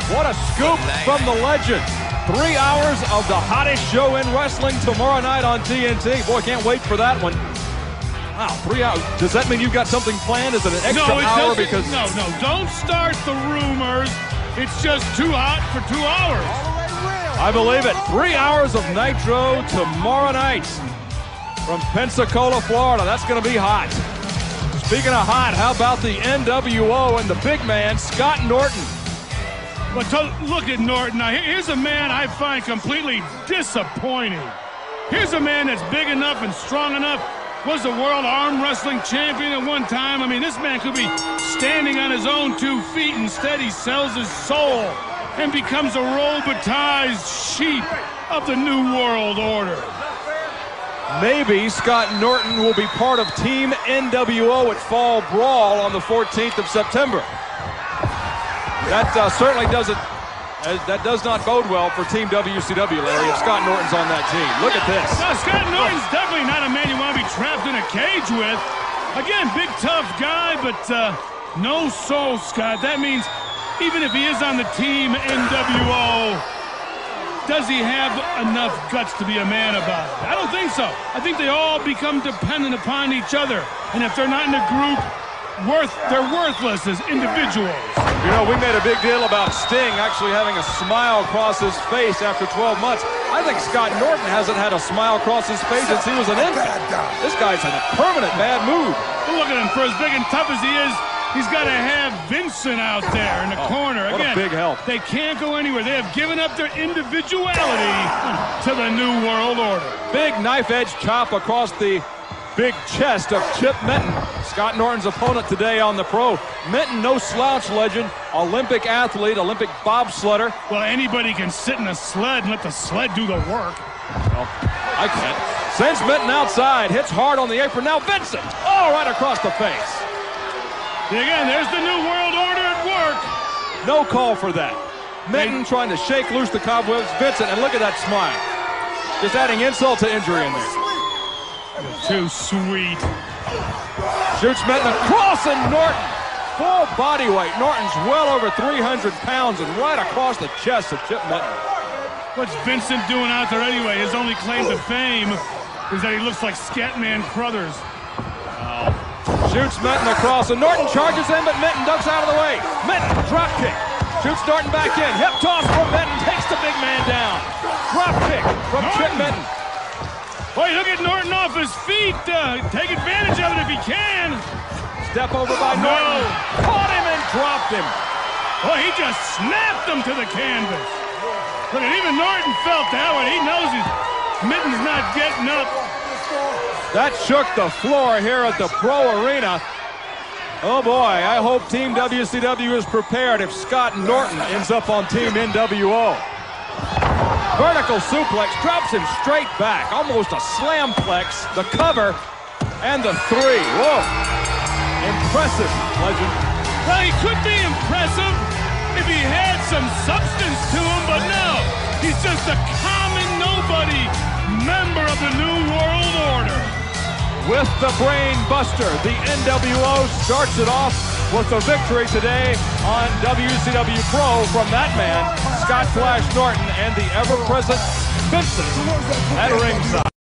What a scoop from the legend. 3 hours of the hottest show in wrestling tomorrow night on TNT. Boy, can't wait for that one. Wow, 3 hours. Does that mean you've got something planned? Is it an extra hour? Because no, don't start the rumors. It's just too hot for 2 hours. I believe it. 3 hours of Nitro tomorrow night from Pensacola, Florida. That's going to be hot. Speaking of hot, how about the NWO and the big man, Scott Norton? But look at Norton. Now, here's a man I find completely disappointing. Here's a man that's big enough and strong enough, was the world arm wrestling champion at one time. I mean, this man could be standing on his own 2 feet. Instead, he sells his soul and becomes a robotized sheep of the New World Order. Maybe Scott Norton will be part of Team NWO at Fall Brawl on the 14th of September. That certainly doesn't. That does not bode well for Team WCW, Larry, if Scott Norton's on that team. Look at this. No, Scott Norton's definitely not a man you want to be trapped in a cage with. Again, big, tough guy, but no soul, Scott. That means even if he is on the Team NWO, does he have enough guts to be a man about it? I don't think so. I think they all become dependent upon each other. And if they're not in a group, they're worthless as individuals. You know, we made a big deal about Sting actually having a smile across his face after 12 months. I think Scott Norton hasn't had a smile across his face since he was an infant. This guy's in a permanent bad mood. Well, look at him. For as big and tough as he is, he's got to have Vincent out there in the corner. Again, what a big help. They can't go anywhere. They have given up their individuality to the New World Order. Big knife-edge chop across the big chest of Chip Menton, Scott Norton's opponent today on the Pro. Menton, no slouch legend, Olympic athlete, Olympic bobsledder. Well, anybody can sit in a sled and let the sled do the work. Well, I can't. Sends Menton outside, hits hard on the apron. Now Vincent, right across the face. Again, there's the New World Order at work. No call for that. Menton trying to shake loose the cobwebs. Vincent, and look at that smile. Just adding insult to injury in there. Too sweet. Shoots Menton across, and Norton, full body weight. Norton's well over 300 pounds and right across the chest of Chip Menton. What's Vincent doing out there anyway? His only claim to fame is that he looks like Scatman Crothers. Shoots Menton across, and Norton charges in, but Menton ducks out of the way. Menton, drop kick. Shoots Norton back in. Hip toss from Menton, takes the big man down. Drop kick from Chip Menton. Boy, look at Norton off his feet. Take advantage of it if he can. Step over by Norton. Caught him and dropped him. Boy, he just snapped him to the canvas. Look, and even Norton felt that one. He knows Menton's not getting up. That shook the floor here at the Pro Arena. Oh boy, I hope Team WCW is prepared if Scott Norton ends up on Team NWO. Vertical suplex, drops him straight back. Almost a slam flex. The cover and the 3. Whoa. Impressive, legend. Well, he could be impressive if he had some substance to him, but no. He's just a common nobody member of the New World Order. With the Brain Buster, the NWO starts it off with a victory today on WCW Pro from that man, Scott Flash Norton, and the ever-present Vincent at ringside.